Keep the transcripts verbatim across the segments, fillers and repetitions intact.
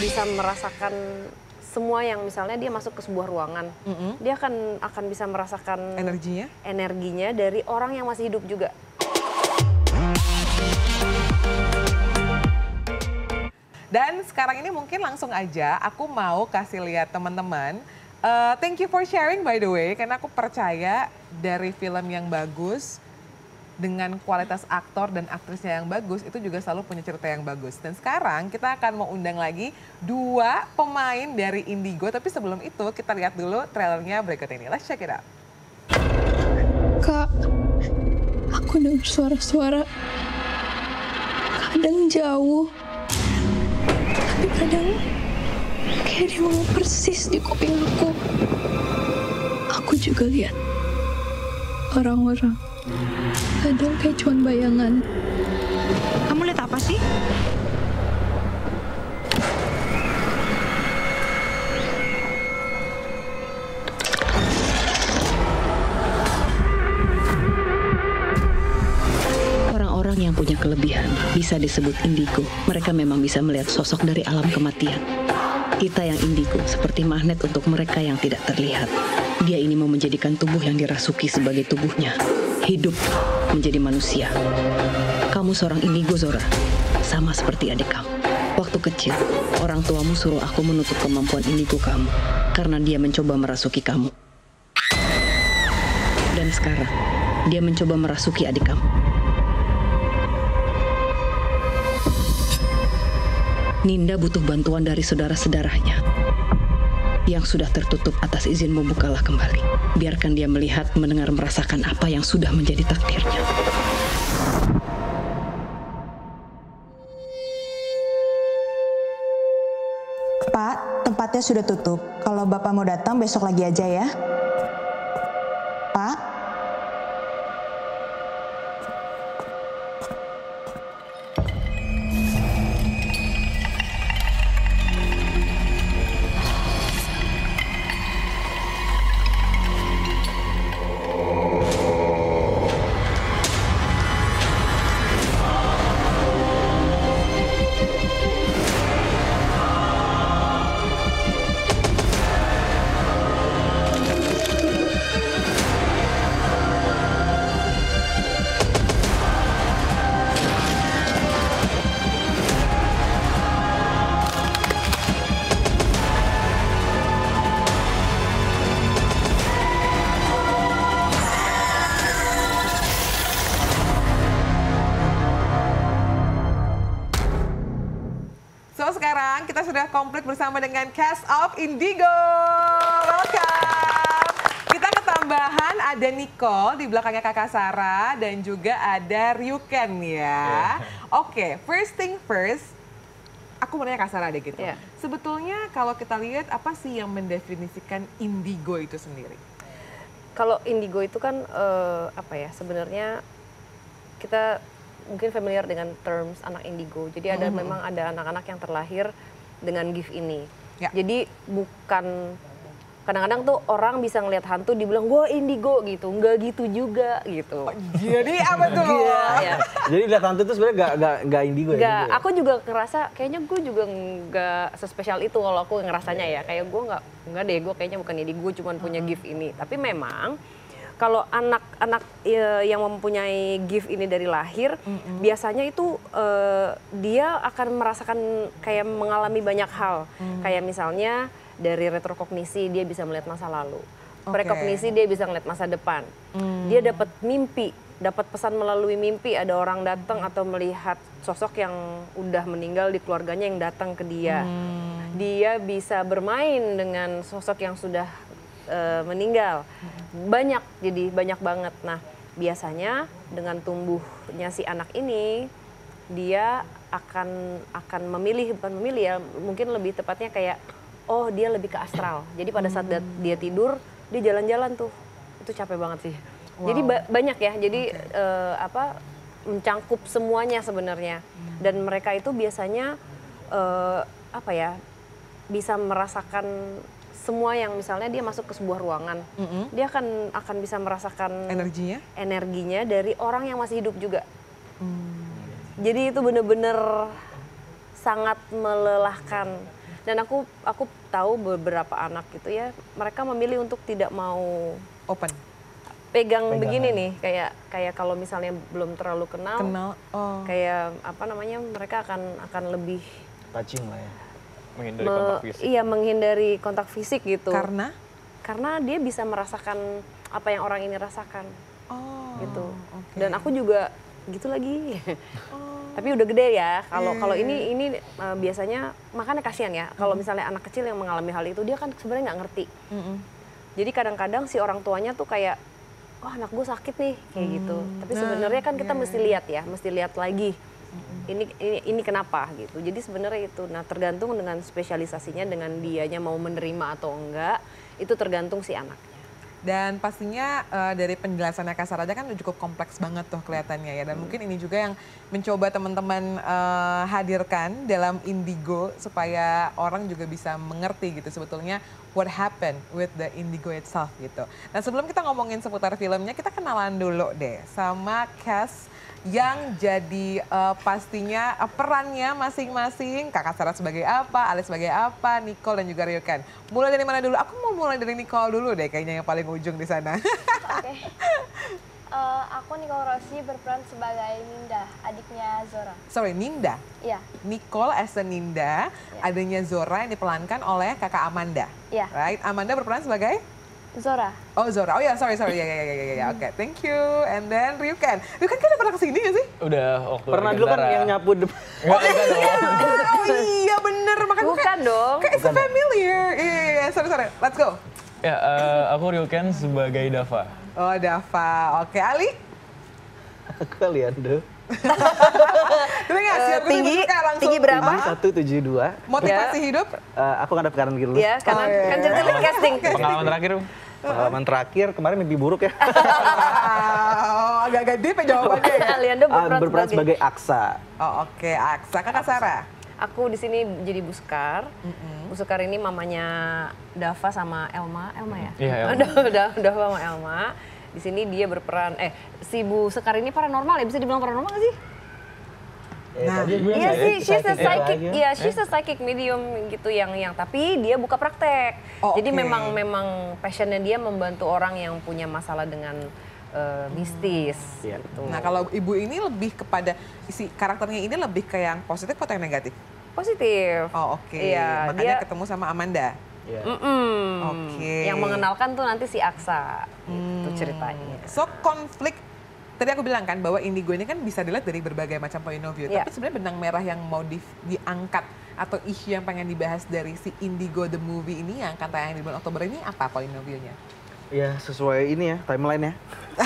bisa merasakan semua yang misalnya dia masuk ke sebuah ruangan, mm-hmm. dia akan akan bisa merasakan energinya energinya dari orang yang masih hidup juga. Dan sekarang ini mungkin langsung aja aku mau kasih lihat teman-teman. Uh, thank you for sharing by the way, karena aku percaya dari film yang bagus, dengan kualitas aktor dan aktrisnya yang bagus, itu juga selalu punya cerita yang bagus. Dan sekarang kita akan mau undang lagi dua pemain dari Indigo, tapi sebelum itu kita lihat dulu trailernya berikut ini. Let's check it out. Kak, aku dengar suara-suara, kadang jauh, tapi kadang kayak dia mau persis di kuping aku. Aku juga lihat orang-orang. Kadang kayak cuman bayangan. Kamu lihat apa sih? Orang-orang yang punya kelebihan bisa disebut indigo. Mereka memang bisa melihat sosok dari alam kematian. Kita yang indigo seperti magnet untuk mereka yang tidak terlihat. Dia ini mau menjadikan tubuh yang dirasuki sebagai tubuhnya. Hidup menjadi manusia. Kamu seorang indigo, Zora. Sama seperti adik kamu. Waktu kecil, orang tuamu suruh aku menutup kemampuan indigo kamu. Karena dia mencoba merasuki kamu. Dan sekarang, dia mencoba merasuki adik kamu. Ninda butuh bantuan dari saudara-saudaranya. Yang sudah tertutup atas izin membukalah kembali. Biarkan dia melihat, mendengar, merasakan apa yang sudah menjadi takdirnya. Pak, tempatnya sudah tutup. Kalau Bapak mau datang besok lagi aja ya. Pak? So sekarang kita sudah komplit bersama dengan cast of Indigo. Welcome. Kita ketambahan ada Nicole di belakangnya Kakak Sarah dan juga ada Ryuken ya. Oke, okay, first thing first, aku mau nanya Kak Sarah deh gitu. Yeah. Sebetulnya kalau kita lihat apa sih yang mendefinisikan Indigo itu sendiri? Kalau Indigo itu kan uh, apa ya sebenarnya kita mungkin familiar dengan terms anak indigo. Jadi ada mm-hmm. memang ada anak-anak yang terlahir dengan gift ini. Ya. Jadi bukan kadang-kadang tuh orang bisa ngelihat hantu dibilang gue indigo gitu, enggak gitu juga gitu. Oh, jadi apa tuh? Ya, ya. Jadi lihat hantu itu sebenarnya gak, gak, gak indigo ya? Gak, aku juga ngerasa kayaknya gue juga nggak sespesial itu kalau aku ngerasanya ya. Kayak gue nggak nggak deh, gue kayaknya bukan indigo, cuma punya gift ini. Tapi memang kalau anak-anak yang mempunyai gift ini dari lahir, mm-hmm. biasanya itu uh, dia akan merasakan kayak mengalami banyak hal. Mm. Kayak misalnya dari retrokognisi dia bisa melihat masa lalu. Okay. Prekognisi dia bisa melihat masa depan. Mm. Dia dapat mimpi, dapat pesan melalui mimpi. Ada orang datang atau melihat sosok yang udah meninggal di keluarganya yang datang ke dia. Mm. Dia bisa bermain dengan sosok yang sudah uh, meninggal. Banyak, jadi banyak banget. Nah, biasanya dengan tumbuhnya si anak ini, dia akan akan memilih, bukan memilih ya, mungkin lebih tepatnya kayak, oh dia lebih ke astral. Jadi pada saat hmm. dia tidur, dia jalan-jalan tuh. Itu capek banget sih. Wow. Jadi ba banyak ya, jadi okay. uh, apa mencangkup semuanya sebenarnya. Hmm. Dan mereka itu biasanya, uh, apa ya, bisa merasakan semua yang misalnya dia masuk ke sebuah ruangan, mm-hmm. dia akan akan bisa merasakan energinya, energinya dari orang yang masih hidup juga. Mm. Jadi itu benar-benar sangat melelahkan. Dan aku aku tahu beberapa anak gitu ya, mereka memilih untuk tidak mau Open. pegang Pegangan. begini nih, kayak kayak kalau misalnya belum terlalu kenal, Kenal. Oh. kayak apa namanya, mereka akan akan lebih Touching lah ya. Menghindari me- kontak fisik. iya menghindari kontak fisik gitu. Karena? Karena dia bisa merasakan apa yang orang ini rasakan Oh. gitu. oke. Dan aku juga gitu lagi. Tapi udah gede ya. Kalau Iya, kalau iya, ini ini uh, biasanya makanya kasihan ya. Kalau misalnya anak kecil yang mengalami hal itu, dia kan sebenarnya nggak ngerti. Mm-mm. Jadi kadang-kadang si orang tuanya tuh kayak, oh anak gue sakit nih kayak gitu. Tapi Nah, sebenarnya kan kita iya, mesti lihat ya, mesti lihat lagi. Ini, ini ini kenapa gitu. Jadi sebenarnya itu. Nah tergantung dengan spesialisasinya, dengan dianya mau menerima atau enggak, itu tergantung si anaknya. Dan pastinya eh, dari penjelasannya Kak Sarah aja kan udah cukup kompleks banget tuh kelihatannya ya. Dan mungkin ini juga yang mencoba teman-teman eh, hadirkan dalam Indigo supaya orang juga bisa mengerti gitu sebetulnya what happened with the Indigo itself gitu. Nah sebelum kita ngomongin seputar filmnya, kita kenalan dulu deh sama cast yang jadi eh, pastinya eh, perannya masing-masing. Kakak Sarah sebagai apa, Ali sebagai apa, Nicole dan juga Ryuken. Mulai dari mana dulu? Aku mau mulai dari Nicole dulu deh kayaknya yang paling ujung di sana. Oke. Eh, aku Nicole Rossi berperan sebagai Ninda, adiknya Zora. Sorry, Ninda. Iya, Nicole as a Ninda, adanya Zora yang diperankan oleh kakak Amanda. iya. Right? Amanda berperan sebagai? Zora. Oh Zora, oh ya sorry sorry ya ya ya ya ya oke thank you. And then Ryuken, Ryuken kan udah pernah kesini gak sih? Udah waktu Pernah dulu kan Gandara. yang nyapu depan. Enggak, enggak dong. Oh iya bener, makanya gue Bukan kayak, dong. kayak it's familiar. Iya iya iya, sorry sorry, let's go. Ya, eh, aku Ryuken sebagai Dava. Oh Dava, oke Ali. Aku Aliando. Tapi nggak siap gue tinggi, tiba-tiba kayak langsung. tinggi berapa? satu tujuh dua. Motivasi hidup? Eh, aku ngadep kanan kiri dulu. Ya, karena Oh, iya. kan ceritanya casting. Pengalaman terakhir, Bu? Pengalaman terakhir kemarin mimpi buruk ya. Oh, agak-agak deep ya jawabannya. ya? Aliando Ah, berperan, berperan sebagai, sebagai Aksa. Oh oke, Aksa. Kakak Sarah? aku di sini jadi Buskar. Buskar ini mamanya Dava sama Elma, Elma ya? Iya, Elma. Dava Dava sama Elma. Di sini dia berperan, eh si Bu Sekar ini paranormal ya, bisa dibilang paranormal nggak sih? Nah, Iya sih, she's a psychic, ya. iya she's a psychic medium gitu yang yang tapi dia buka praktek. Oh, Jadi oke. memang memang passionnya dia membantu orang yang punya masalah dengan eh, mistis. Iya. Gitu. Nah kalau ibu ini lebih kepada, si karakternya ini lebih ke yang positif atau yang negatif? Positif. Oh oke, Iya, makanya dia- ketemu sama Amanda. Iya. Mm-mm. Oke. Yang mengenalkan tuh nanti si Aksa. Itu ceritanya. So konflik, tadi aku bilang kan bahwa Indigo ini kan bisa dilihat dari berbagai macam point of view. Iya. Tapi sebenarnya benang merah yang mau di- diangkat atau isu yang pengen dibahas dari si Indigo the movie ini yang akan tayang di bulan Oktober ini apa point of view-nya? Ya sesuai ini ya timeline ya.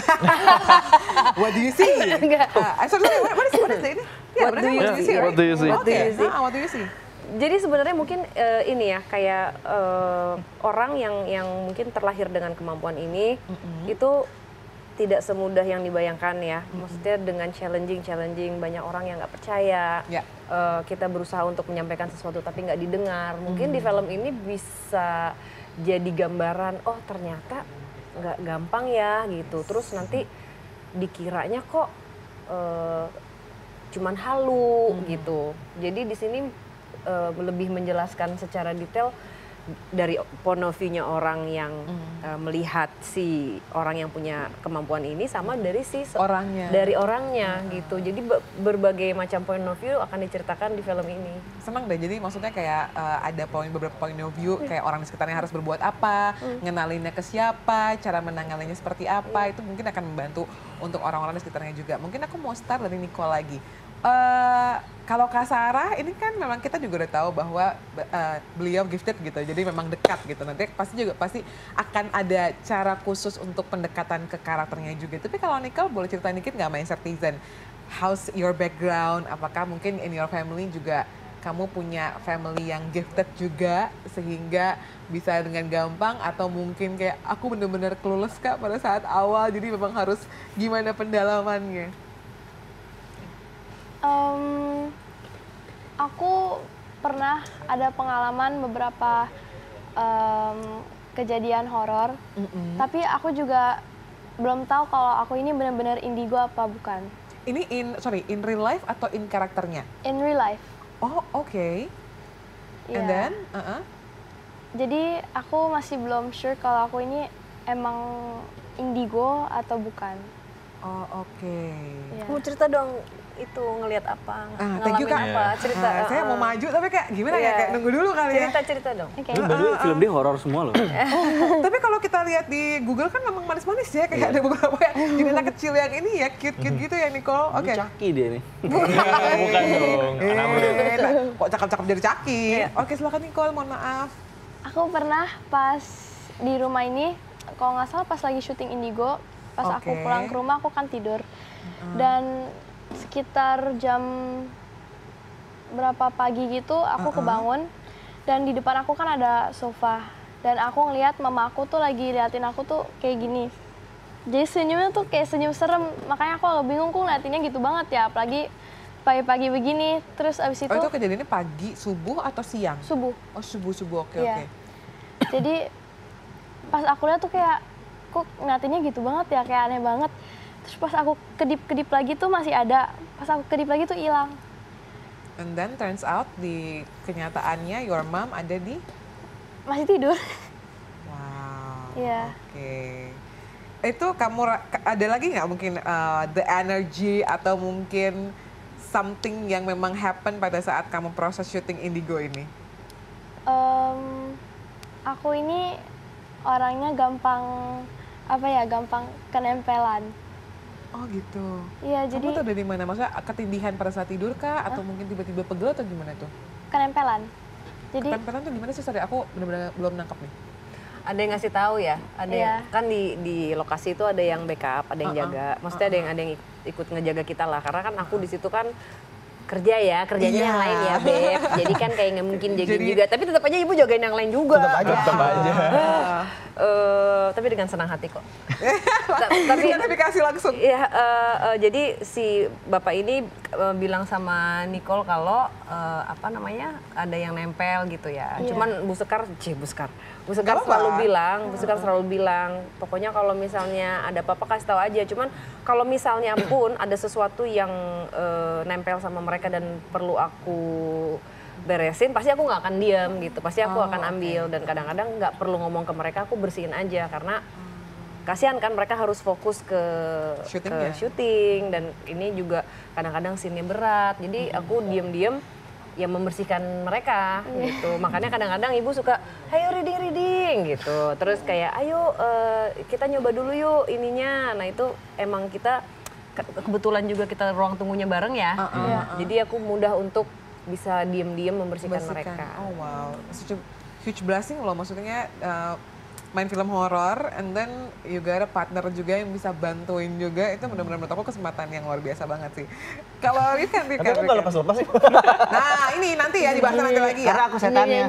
What do you see? Enggak. Uh, sorry, sorry, what, what is, what is it? Yeah, What do you what see? right? What do you see? What do Okay. you see? Ah, what do you see? Jadi sebenarnya mungkin eh, ini ya kayak eh, orang yang yang mungkin terlahir dengan kemampuan ini itu tidak semudah yang dibayangkan ya. Maksudnya dengan challenging challenging banyak orang yang nggak percaya. Ya. Eh, kita berusaha untuk menyampaikan sesuatu tapi nggak didengar. Mungkin di film ini bisa jadi gambaran oh ternyata nggak gampang ya gitu. Terus nanti dikiranya kok eh, cuman halu gitu. Jadi di sini uh, lebih menjelaskan secara detail dari point of view-nya orang yang uh, melihat si orang yang punya kemampuan ini sama dari si se- Orangnya. dari orangnya gitu. Jadi be- berbagai macam point of view akan diceritakan di film ini. Senang deh, jadi maksudnya kayak uh, ada poin beberapa point of view, kayak orang di sekitarnya harus berbuat apa, ngenalinnya ke siapa, cara menanggalinnya seperti apa, itu mungkin akan membantu untuk orang-orang di sekitarnya juga. Mungkin aku mau start dari Nicole lagi. Uh, kalau Kak Sarah, ini kan memang kita juga udah tahu bahwa uh, beliau gifted gitu, jadi memang dekat gitu. Nanti pasti juga pasti akan ada cara khusus untuk pendekatan ke karakternya juga. Tapi kalau Nicole boleh cerita dikit nggak main Citizen? How's your background? Apakah mungkin in your family juga kamu punya family yang gifted juga sehingga bisa dengan gampang, atau mungkin kayak aku bener-bener clueless Kak pada saat awal, jadi memang harus gimana pendalamannya? Em, aku pernah ada pengalaman beberapa em, kejadian horor, tapi aku juga belum tahu kalau aku ini benar-benar indigo apa bukan. Ini in sorry in real life atau in karakternya? In real life. Oh oke. And Iya. then, uh-uh. Jadi aku masih belum sure kalau aku ini emang indigo atau bukan. Oh oke. Iya. Mau cerita dong itu ngelihat apa, Ah, thank you, ngalamin Kak. apa, cerita. Ah, saya mau maju tapi kayak gimana ya, Iya. kayak nunggu dulu kali ya. Cerita-cerita dong. Oke. Tapi by the way, film dia horor semua loh. Tapi kalau kita lihat di Google kan memang manis-manis ya, kayak ada beberapa yang jadi anak kecil yang ini ya, cute-cute gitu ya Nicole. Oke. Ini Chucky dia nih. Bukan dong, anak muda. Eh, nah, kok cakep-cakep dari Caki. Iya. Oke, silakan Nicole, mohon maaf. Aku pernah pas di rumah ini, kalau nggak salah pas lagi syuting Indigo, pas aku Oke. pulang ke rumah aku kan tidur. Dan sekitar jam berapa pagi gitu aku kebangun dan di depan aku kan ada sofa dan aku ngelihat mama aku tuh lagi liatin aku tuh kayak gini. Jadi senyumnya tuh kayak senyum serem, makanya aku agak bingung kok ngeliatinnya gitu banget ya, apalagi pagi-pagi begini. Terus abis itu, Oh itu kejadiannya pagi, subuh atau siang? subuh. Oh subuh-subuh, oke Iya. oke. Jadi pas aku lihat tuh kayak kok ngeliatinnya gitu banget ya, kayak aneh banget. Terus pas aku kedip-kedip lagi tuh masih ada, pas aku kedip lagi tuh hilang. And then turns out di kenyataannya your mom ada di? Masih tidur. Wow. Iya. Oke. Itu kamu ra- ada lagi nggak mungkin uh, the energy atau mungkin something yang memang happen pada saat kamu proses syuting Indigo ini? Em, aku ini orangnya gampang, apa ya, gampang kenempelan. Oh gitu. Iya, Kamu jadi tuh dari mana? Maksudnya ketindihan pada saat tidur kah? Atau mungkin tiba-tiba pegel atau gimana tuh? kenempelan. Jadi Ketempelan tuh gimana sih? Sorry, aku benar-benar belum nangkep nih. Ada yang ngasih tahu ya, ada Iya. yang, kan di di lokasi itu ada yang backup, ada yang Uh-uh, jaga. Maksudnya ada yang ada yang ik- ikut ngejaga kita lah. Karena kan aku di situ kan kerja ya, kerjanya Iya. yang lain ya, Beb. Jadi kan kayak nggak mungkin jagain Jadi- juga. Tapi tetap aja ibu jagain yang lain juga. Tetap aja. Tetap aja. Eh, tapi dengan senang hati kok. Ta- tapi Tapi dikasih langsung. Iya, eh, eh, jadi si bapak ini eh, bilang sama Nicole kalau eh, apa namanya ada yang nempel gitu ya. Iya. Cuman Bu Sekar, cie Bu Sekar, Bu Sekar Nggak selalu apa-apa. bilang, Bu Sekar selalu bilang, pokoknya kalau misalnya ada apa-apa kasih tahu aja. Cuman kalau misalnya pun ada sesuatu yang eh, nempel sama mereka dan perlu aku beresin, pasti aku nggak akan diam gitu. Pasti aku Oh, akan ambil dan kadang-kadang nggak perlu ngomong ke mereka, aku bersihin aja karena kasihan kan mereka harus fokus ke Syutingnya. ke syuting dan ini juga kadang-kadang scene-nya berat. Jadi aku diem-diem ya membersihkan mereka gitu. Makanya kadang-kadang ibu suka, ayo reading reading gitu. Terus kayak ayo eh, kita nyoba dulu yuk ininya. Nah itu emang kita ke- kebetulan juga kita ruang tunggunya bareng ya. Uh-uh, Iya. uh-uh. Jadi aku mudah untuk bisa diem-diem membersihkan Bersihkan. mereka. Oh wow, such a huge blessing loh. Maksudnya uh, main film horor, and then juga ada partner juga yang bisa bantuin juga. Itu benar-benar menurut aku kesempatan yang luar biasa banget sih. Kalau Rikan, Tapi Rikan, aku nggak Rikan. lepas-lepas sih. Nah ini nanti ya dibahas nanti lagi ya. Karena aku setannya.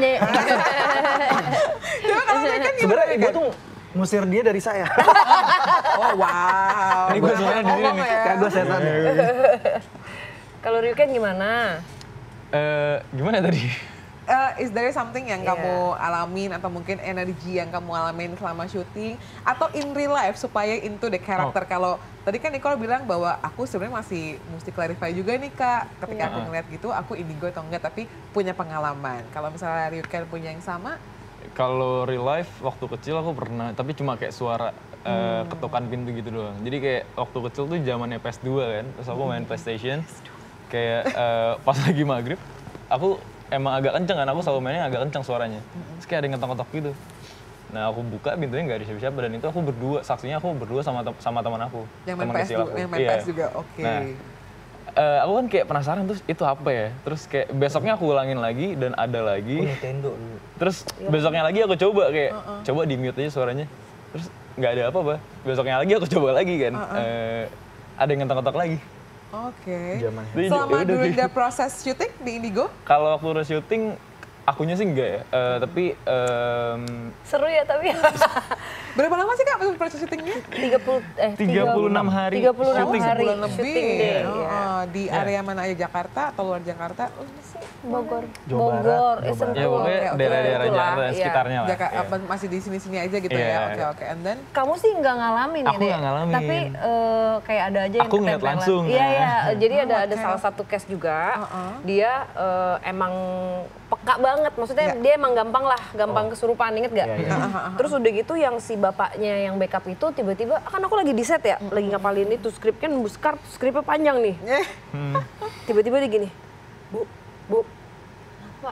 Coba kalau Rikan gimana Sebenarnya gue Rikan? tuh ngusir dia dari saya. Oh wow. Ini gue sebenarnya di sini Ngomong nih. ya. Kayak gue setan. Kalau Ryuken gimana? Eh, gimana tadi? Uh, is there something yang Iya. kamu alamin atau mungkin energi yang kamu alamin selama syuting atau in real life supaya into the character? Kalau tadi kan Nicole bilang bahwa aku sebenarnya masih mesti clarify juga nih Kak, ketika aku ngeliat gitu aku indigo atau enggak, tapi punya pengalaman. Kalau misalnya Ryuken punya yang sama, Kalau real life waktu kecil aku pernah, tapi cuma kayak suara eh, ketukan pintu gitu doang. Jadi kayak waktu kecil tuh zamannya P S dua kan, terus aku main PlayStation. Kayak eh, pas lagi maghrib, aku emang agak kenceng kan, aku selalu mainnya agak kenceng suaranya. Terus kayak ada yang ngetok-ngetok gitu. Nah aku buka pintunya nggak ada siapa-siapa dan itu aku berdua, saksinya aku berdua sama tem- sama teman aku. yang main teman P S kecil juga, aku. yang main Iya. P S juga, oke. Nah, eh, aku kan kayak penasaran terus itu apa ya. Terus kayak besoknya aku ulangin lagi dan ada lagi. Nintendo dulu. Terus besoknya lagi aku coba kayak coba di mute aja suaranya. Terus nggak ada apa-apa. Besoknya lagi aku coba lagi kan. Eh, ada yang ngetok-ngetok lagi. Oke. Zaman. Jadi, Selama yaudah during gitu. the process syuting di Indigo, Kalau waktu udah syuting, akunya sih enggak ya. Eh, tapi em, Seru ya tapi berapa lama sih Kak proses syutingnya? tiga puluh eh tiga puluh enam hari tiga puluh enam syuting. hari Sebulan lebih. syuting deh. Oh, ya. oh, di area mana aja, Jakarta atau luar Jakarta? Oh, Bogor. Jawa Barat, Bogor, Jawa eh, Sentul. Ya pokoknya Oke, oke. daerah-daerah Itulah, Jakarta dan iya. sekitarnya lah. Jaka- Iya. apa, masih di sini-sini aja gitu Iya, ya? Oke, iya. oke. And then? Kamu sih nggak ngalamin Aku ya, Dek? nggak ngalamin. Tapi eh, kayak ada aja yang Aku ngeliat ketempelan. langsung, Iya, nah. iya. Jadi Oh, ada ada oke. salah satu case juga. Uh-uh. Dia eh, emang peka banget, maksudnya Iya. dia emang gampang lah, gampang kesurupan, inget gak? Iya, iya. Terus udah gitu yang si bapaknya yang backup itu tiba-tiba, kan aku lagi di set ya, lagi ngapalin itu skrip kan, buskar skripnya panjang nih. Eh, Tiba-tiba dia gini, Bu, Bu, apa?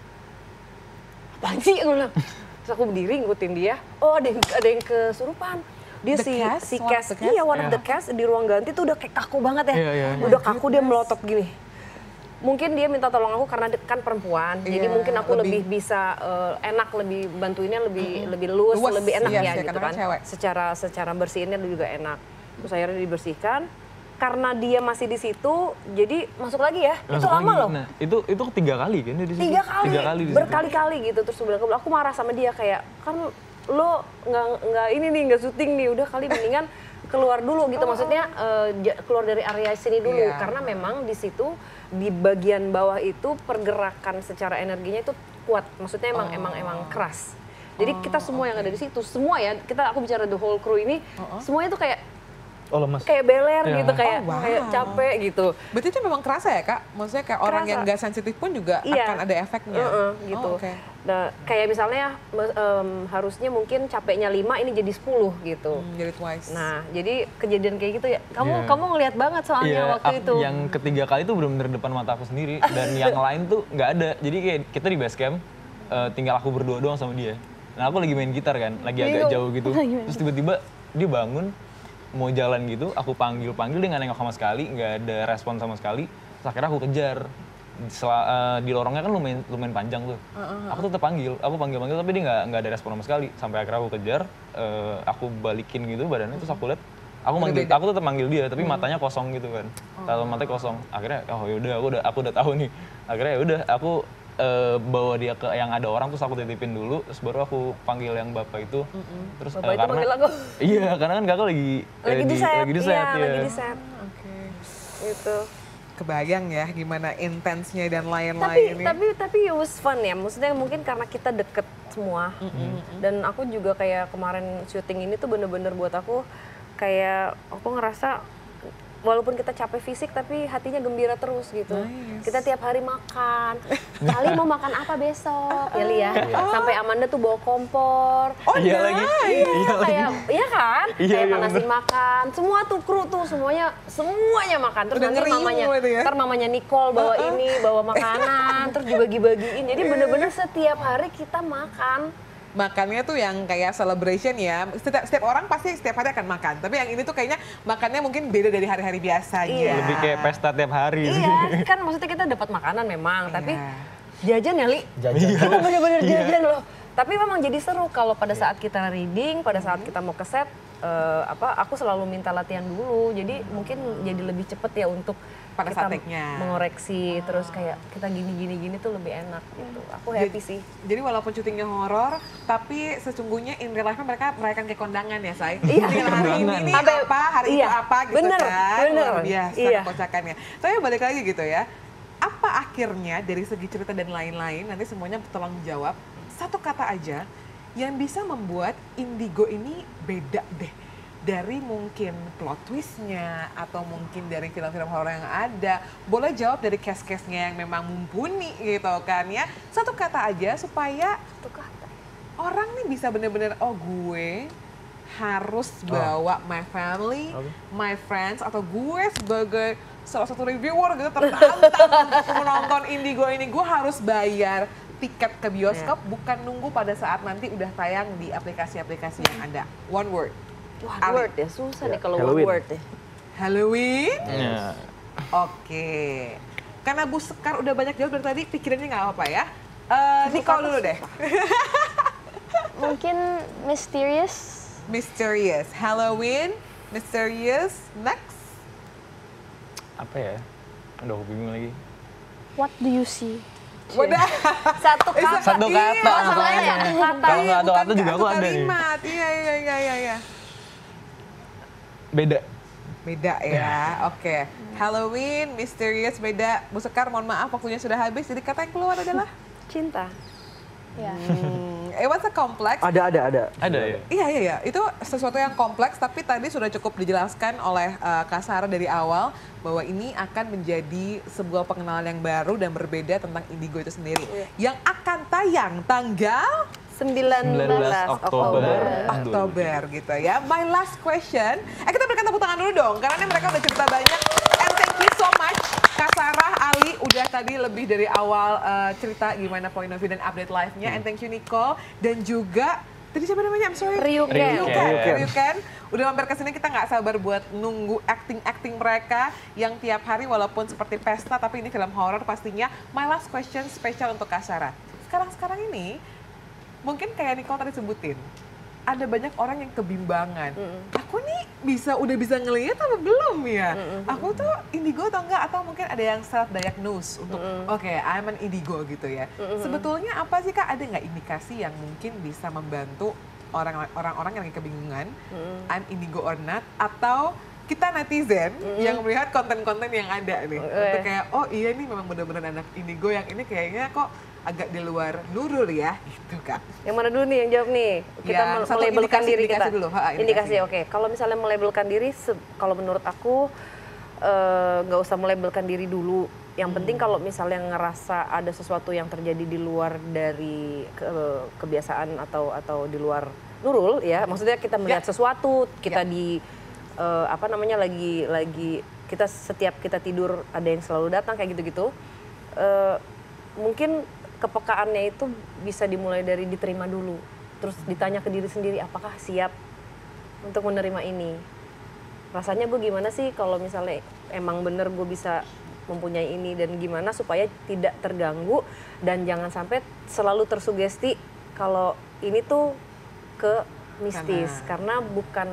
Apaan sih? Aku bilang. Terus aku berdiri ngikutin dia, oh ada yang, ada yang kesurupan. Dia The si, cast? si One of cast, the cast? iya one of Iya. the cast di ruang ganti tuh udah kayak kaku banget ya. Iya, iya. Udah kaku dia melotot gini. Mungkin dia minta tolong aku karena dia kan perempuan, jadi Iya, mungkin aku lebih- lebih, bisa eh, enak, lebih bantuinnya lebih lebih luas, Luas, lebih enak iya ya sih, gitu karena kan. kan cewek. Secara secara bersihinnya juga enak. Terus akhirnya dibersihkan. Karena dia masih di situ, jadi masuk lagi ya. itu Langsung lama lagi. loh. Nah, itu itu ketiga kali kan dia di situ. Tiga kali, Tiga kali di situ. berkali-kali gitu. Terus aku bilang, aku marah sama dia kayak, kan lo nggak nggak ini nih nggak syuting nih, udah kali mendingan keluar dulu gitu. Maksudnya eh, ja- keluar dari area sini dulu, Iya. karena memang di situ di bagian bawah itu pergerakan secara energinya itu kuat. Maksudnya emang emang emang keras. Jadi kita semua yang ada di situ, semua ya, kita aku bicara the whole crew ini, semuanya tuh kayak Oh lemas. kayak beler Iya. gitu, kayak Oh, wow. kayak capek gitu. berarti itu memang kerasa ya kak? Maksudnya kayak orang Kerasa. yang nggak sensitif pun juga Iya. akan ada efeknya? Heeh, gitu. Oh, oke. Nah, kayak misalnya em, harusnya mungkin capeknya lima ini jadi sepuluh gitu. Hmm, jadi twice. Nah, jadi kejadian kayak gitu ya. Kamu Iya. kamu ngelihat banget soalnya Iya, waktu ak- itu. yang ketiga kali itu benar-benar depan mata aku sendiri dan yang lain tuh nggak ada. Jadi kayak kita di base camp eh, tinggal aku berdua doang sama dia. Nah aku lagi main gitar kan, lagi agak Bingung. jauh gitu. Terus tiba-tiba dia bangun mau jalan gitu, aku panggil-panggil dia nggak nengok sama sekali, nggak ada respon sama sekali. Terus akhirnya aku kejar. Sela- eh, di lorongnya kan lumayan lumayan panjang tuh. Aku tetap panggil, aku panggil-panggil tapi dia nggak nggak ada respon sama sekali. Sampai akhirnya aku kejar, eh, aku balikin gitu badannya, terus aku lihat, aku manggil, beda. aku tetap manggil dia, tapi matanya kosong gitu kan. Kalau matanya kosong, akhirnya oh yaudah aku udah aku udah tahu nih. Akhirnya ya udah aku eh, bawa dia ke yang ada orang, terus aku titipin dulu, terus baru aku panggil yang bapak itu. Terus Bapak eh, itu karena manggil aku. iya, karena kan kakak lagi eh, Lagi di set, lagi di set, iya, ya. lagi di set. Oke. Gitu. Kebayang ya gimana intensnya dan Tapi lain-lain. tapi tapi it was fun ya. Maksudnya mungkin karena kita deket semua. Dan aku juga kayak kemarin syuting ini tuh bener-bener buat aku kayak aku ngerasa walaupun kita capek fisik tapi hatinya gembira terus gitu. Nice. Kita tiap hari makan. Kali mau makan apa besok? Ya Li ya. Sampai Amanda tuh bawa kompor. Oh Iya lagi. Iya, Iya lagi. kayak iya kan? Iya, kayak iya, panasin makan. Semua tuh kru tuh semuanya semuanya makan. Terus Udah nanti ngeriung mamanya, gitu ya? ntar mamanya Nicole bawa ini, bawa makanan, terus dibagi-bagiin. Jadi bener-bener setiap hari kita makan. Makannya tuh yang kayak celebration ya. Setiap, setiap orang pasti setiap hari akan makan. Tapi yang ini tuh kayaknya makannya mungkin beda dari hari-hari biasanya. Iya. Lebih kayak pesta tiap hari. Iya, kan maksudnya kita dapat makanan memang, tapi Iya. jajan ya Li. Jajan. Kita bener-bener jajan loh. Tapi memang jadi seru kalau pada saat kita reading, pada saat kita mau ke set, eh, apa aku selalu minta latihan dulu. Jadi mungkin jadi lebih cepet ya untuk Pada kita saat take-nya. mengoreksi, terus kayak kita gini-gini-gini tuh lebih enak gitu. Aku happy sih. Jadi walaupun syutingnya horor, tapi sesungguhnya in real life mereka merayakan kayak kondangan ya, Say. Iya. Tinggal hari ini nih Sampai- apa, hari iya. itu apa gitu Bener, kan. bener. Luar biasa Iya. kekocakannya. Tapi balik lagi gitu ya. Apa akhirnya dari segi cerita dan lain-lain, nanti semuanya tolong jawab. Satu kata aja yang bisa membuat Indigo ini beda deh. Dari mungkin plot twistnya atau mungkin dari film-film horor yang ada. Boleh jawab dari cast-castnya yang memang mumpuni gitu kan ya. Satu kata aja supaya Satu kata. orang nih bisa bener-bener, oh gue harus bawa my family, my friends, atau gue sebagai salah satu reviewer gitu tertantang untuk menonton Indigo ini. Gue harus bayar tiket ke bioskop, bukan nunggu pada saat nanti udah tayang di aplikasi-aplikasi yang ada. One word. One Ali. word ya, susah nih kalau one Halloween. word ya. Halloween? Iya. Oke. Karena Bu Sekar udah banyak jawab dari tadi, pikirannya nggak apa-apa ya. Eh, Nicole dulu deh. Mungkin mysterious. Mysterious. Halloween, mysterious, next. Apa ya? Aduh, aku bingung lagi. What do you see? Wadah. Satu kata. Satu kata. Iya, masalahnya makanya. satu kata. Kalau nggak satu Bukan kata juga satu aku ada nih. kalimat. Iya, iya, iya, iya, iya. Beda. Beda ya, oke. Halloween, mysterious, beda. Bu Sekar, mohon maaf waktunya sudah habis. Jadi kata yang keluar adalah Cinta. Ya. Hmm, it was a complex. Ada, ada, ada. Ada ya? Iya, iya, iya. Itu sesuatu yang kompleks, tapi tadi sudah cukup dijelaskan oleh uh, Kak Sarah dari awal bahwa ini akan menjadi sebuah pengenalan yang baru dan berbeda tentang Indigo itu sendiri. Yang akan tayang tanggal sembilan belas Oktober. Oktober gitu ya. My last question. Eh kita berikan tepuk tangan dulu dong, karena ini mereka udah cerita banyak. And thank you so much Kak Sarah, Ali udah tadi lebih dari awal uh, cerita gimana point of view dan update live-nya. And thank you Nicole dan juga tadi siapa namanya? I'm sorry. Ryuken. Ryuken. Ryuken. Ryuken. Udah mampir ke sini, kita nggak sabar buat nunggu acting-acting mereka yang tiap hari walaupun seperti pesta tapi ini film horor pastinya. My last question spesial untuk Kak Sarah. Sekarang-sekarang ini mungkin kayak Nicole tadi sebutin, ada banyak orang yang kebimbangan. Mm-mm. Aku nih bisa udah bisa ngelihat apa belum ya? Mm-mm. Aku tuh indigo atau enggak? Atau mungkin ada yang self diagnose untuk oke, okay, I'm an indigo gitu ya. Mm-mm. Sebetulnya apa sih Kak? Ada nggak indikasi yang mungkin bisa membantu orang orang-orang yang lagi kebingungan, Mm-mm. I'm indigo or not? Atau kita netizen mm-hmm. yang melihat konten-konten yang ada nih, mm-hmm. untuk kayak oh iya ini memang benar-benar anak indigo, yang ini kayaknya kok agak di luar Nurul ya, gitu Kak. Yang mana dulu nih yang jawab nih? Kita yang melabelkan diri indikasi kita. Dulu. Ha, indikasi, indikasi oke. Okay. Kalau misalnya melabelkan diri, kalau menurut aku nggak uh, usah melabelkan diri dulu. Yang hmm. penting kalau misalnya ngerasa ada sesuatu yang terjadi di luar dari ke, kebiasaan atau atau di luar Nurul ya, maksudnya kita melihat ya. sesuatu, kita ya. di uh, apa namanya lagi lagi kita setiap kita tidur ada yang selalu datang kayak gitu-gitu. Uh, mungkin kepekaannya itu bisa dimulai dari diterima dulu, terus ditanya ke diri sendiri apakah siap untuk menerima ini. Rasanya gue gimana sih kalau misalnya emang bener gue bisa mempunyai ini, dan gimana supaya tidak terganggu dan jangan sampai selalu tersugesti kalau ini tuh ke mistis, karena, karena bukan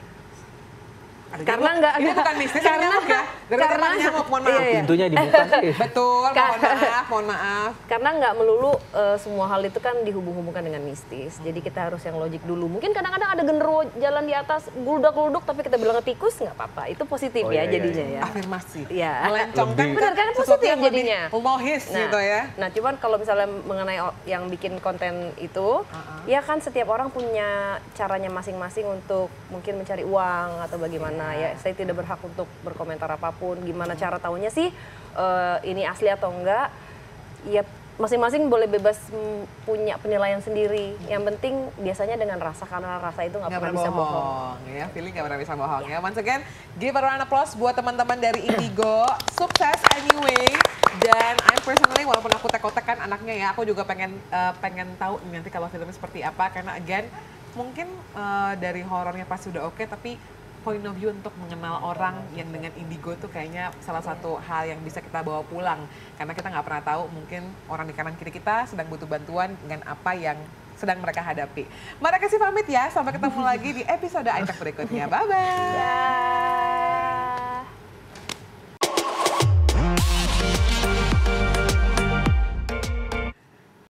Ada karena nyamuk. enggak Ini bukan mistis, karena nyamuk ya. Karena nyamuk, mohon maaf. Iya, iya. Pintunya dibuka. Betul, mohon maaf, mohon maaf. Karena nggak melulu uh, semua hal itu kan dihubung-hubungkan dengan mistis. Jadi kita harus yang logik dulu. Mungkin kadang-kadang ada genderuwo jalan di atas guldak-gulduk tapi kita bilang tikus nggak apa-apa. Itu positif Oh, ya iya, jadinya iya. ya. Afirmasi. Iya. Melencongkan Benar kan sesuatu positif yang jadinya. Lohis Nah, gitu ya. Nah, cuman kalau misalnya mengenai yang bikin konten itu, uh-uh. ya kan setiap orang punya caranya masing-masing untuk mungkin mencari uang atau bagaimana ya. Saya tidak berhak untuk berkomentar apapun. Gimana cara tahunya sih uh, ini asli atau enggak? Ya masing-masing boleh bebas punya penilaian sendiri. Yang penting biasanya dengan rasa, karena rasa itu nggak pernah bisa bohong. Ya, feeling nggak pernah bisa bohong ya. Once again, give a round of applause buat teman-teman dari Indigo. Sukses anyway. Dan I'm personally, walaupun aku tek-tek kan anaknya ya, aku juga pengen uh, pengen tahu nanti kalau filmnya seperti apa. Karena again, mungkin uh, dari horornya pas sudah oke, okay, tapi point of view untuk mengenal orang yang dengan indigo tuh kayaknya salah satu hal yang bisa kita bawa pulang. Karena kita nggak pernah tahu, mungkin orang di kanan kiri kita sedang butuh bantuan dengan apa yang sedang mereka hadapi. Mari kasih pamit ya, sampai ketemu lagi di episode Aitak berikutnya. Bye-bye.